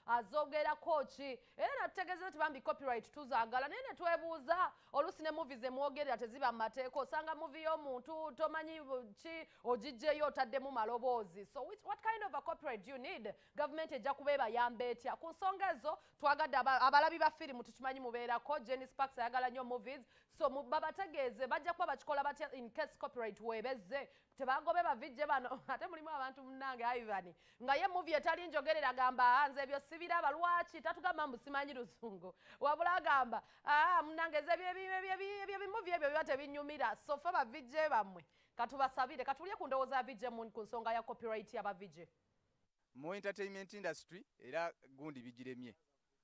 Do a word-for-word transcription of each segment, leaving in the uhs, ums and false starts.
azogerako ki era natutegeeza nti bambi copyright tuzaagala naye ne twebuuza oluusi ne movies emwogerera teziba mu mateeka osanga movie y'omuntu tomanyi ki ogijjeyo otaddemu maloboozi so which, what kind of a copyright do you need government ejja kubeeba yamba etya ku nsonga ezo twagadde abalabi ba firimu tukimanyi mubeerako Jenny Sparks ayagala nnyo movies so babategeeze bajja kuba bakikola batya in case copyright weebezze tebagobe bavijje bano ate mulimu abantu munnange Ivan nga ye movie etali njogerera gamba nze ebyo sibiraba lwaki tatugamba mbu simanyi luzungu wabula agamba ah munnange ze ebyo bimovie ebyo biba tebinyumira so fe bavijje bamwe katubasabire katulye ku ndowooza vijje ku nsonga ya copyright y'abavijje mu entertainment industry era gundi bigiremye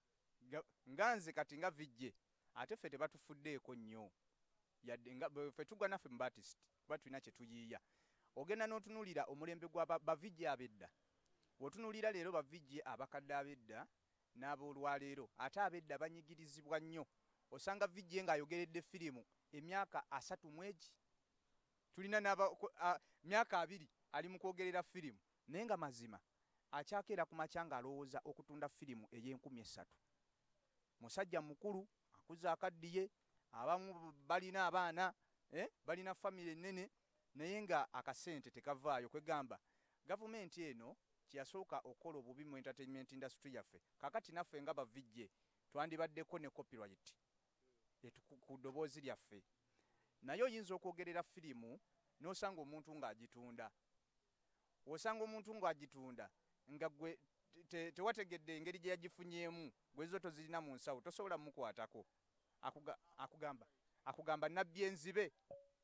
nganze kati nga vijje ate ffe tebatufuddeeko nnyo yadde nga ffe tugwa naffe mu artist kuba tulina kye tuyiiya ogenda n'otunuulira omulembe gwa bavijje abedda wotunuulira leero bavijje abakadde abedda n'aboolwaleero ate abedda banyigirizibwa nnyo osanga vijje ng'ayogeredde firimu emyaka asatu mu egi tulina myaka abiri ali mu kwogerera firimu naye nga mazima akyakeera ku makya ng'alowooza okutunda firimu ey'enkumi essatu musajja mukulu akuze akaddiye abamu balina abaana eh? balina famire ennene naye nga akasente tekavaayo kwegamba gavumenti eno kyeyasooka okukola obubi mu entertainment industry yaffe kakati naffe nga bavijje twandibaddeko ne copyright ku ddoboozi lyaffe naye oyinza okwogerera firimu n'osanga omuntu ng'agitunda osanga omuntu ng'agitunda nga gwe tewategedde engeri gye yagifunyeemu gwe zo tozirina mu nsawo tosobola mukwatako akugamba akugamba nabbi enzibe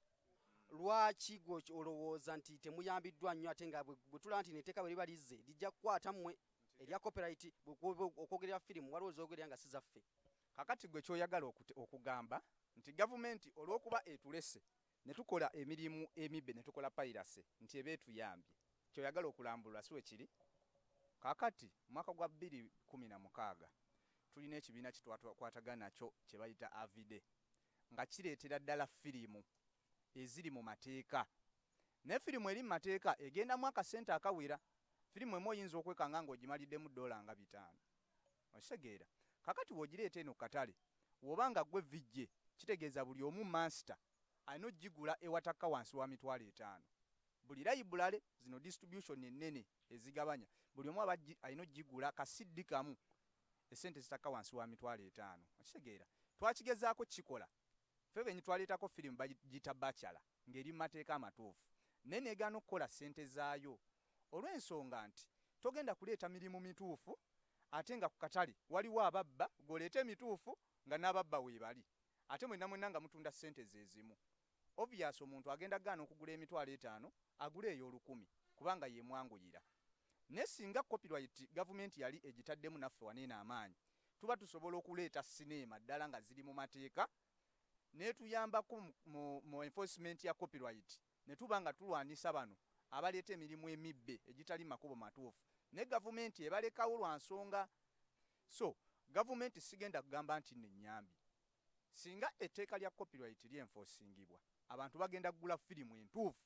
lwaki gwe olowooza nti temuyambiddwa nnyo ate nga bwe tulaba nti neteeka bwe liba lizze lijja kukwata mmwe erya copyright okwogerera firimu waliwo zoogerera nga si zaffe kakati gwe kyoyagala okugamba nti gavumenti olw'okuba etulese ne tukola emirimu emibbe ne tukola piracy nti eba etuyambye kyoyagala okulambulwa si we kiri kakati mwaka gwa bbiri kumi na mukaaga tulina ekibiina kitwakwatagana nakyo kye bayita avide nga kireetera ddala firimu eziri mu mateeka naye firimu eri mu mateeka egendamu akasente akawera firimu emu oyinza okwekanga ng'ogimaliddemu ddoola nga bitaano okitegeera kakati bw'ogireeta eno katale w'obanga ggwe vijje kitegeeza buli omu master alina ogigula ewatakka wansi wa mitwalo etaano buli layibulale zino distribution ennene ezigabanya buli omu aba alina ogigula kasiddi kamu esente zitakka wansi wa mitwalo etaano okitegeera twakigezaako kikola ffe benyi twaleetako firimu bagiyita bakyala ng'eri mu mateeka amatuufu naye neegaana okukola ssente zaayo olw'ensonga nti togenda kuleeta mirimu mituufu ate nga ku katale waliwo ababba g'oleeta emituufu nga n'ababba weebali ate mwenna mwenna nga mutunda ssente zeezimu obvious omuntu agenda gaana okugula emitwalo etaano agula ey'olukumi kubanga yeemwanguyira naye singa copyright gavumenti yali egitaddemu naffe waneeno amaanyi tuba tusobola okuleeta sineema ddala nga ziri mu mateeka netuyambako mu, mu enforcement ya copyright ne tuba nga tulwanisa bano abaleeta emirimu emibbe egitali makubo matuufu ne gavumenti ebalekawo lwa nsonga so gavumenti sigenda kugamba nti nnenyambi singa etteeka lya copyright lyenforcingibwa abantu bagenda kugula firimu entuufu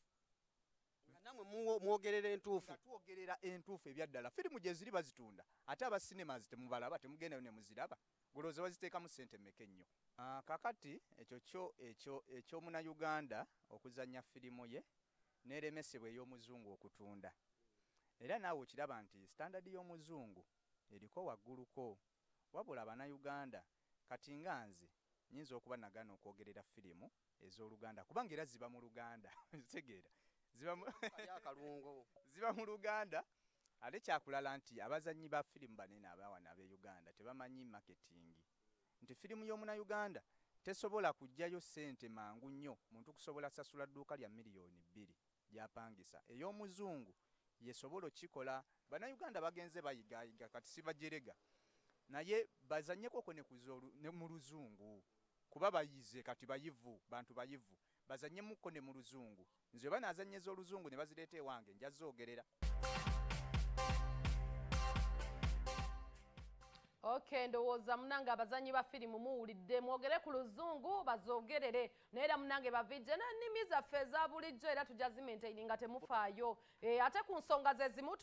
namwe mwogerera entuufu twogerera entuufu ebyaddala firimu gye ziri bazitunda ate aba cinemas temubalaba temugendayo ne muziraba golooza baziteekamu ssente mmeka ennyo uh, kakati ekyo kyo ekyo ekyomunayuganda okuzannya firimu ye n'eremesebwa ey'omuzungu okutunda era naawe okiraba nti standard y'omuzungu eriko wagguluko wabula abanayuganda kati nga nze nyinza okuba nagaana okwogerera firimu ez'oluganda kubanga era ziba mu luganda zitegeera ziba mu ziba mu luganda ate kyakulala nti abazannyi ba firimu banene abawana ab'e Uganda tebamanyi marketing nti firimu y'omunayuganda tesobola kujjayo ssente mangu nnyo muntu kusobola sasula dduuka lya miliyoni bbiri gy'apangisa ey'omuzungu yesobola okikola bannayuganda bagenze bayigayiga kati sibajerega naye bazannyeko ko ne mu luzungu kuba bayize kati bayivu bantu bayivu bazannyemukko ne mu luzungu nze banaazannyeza oluzungu ne bazireeta ewange nja zoogerera. Okay, ndowooza munange abazanyi ba firimu muwulidde mwogere ku luzungu bazoogerere naye era munange bavijje n'ennimi zaffe eza bulijjo era tujja zimaintaininga temufaayo ate ku nsonga ze zimu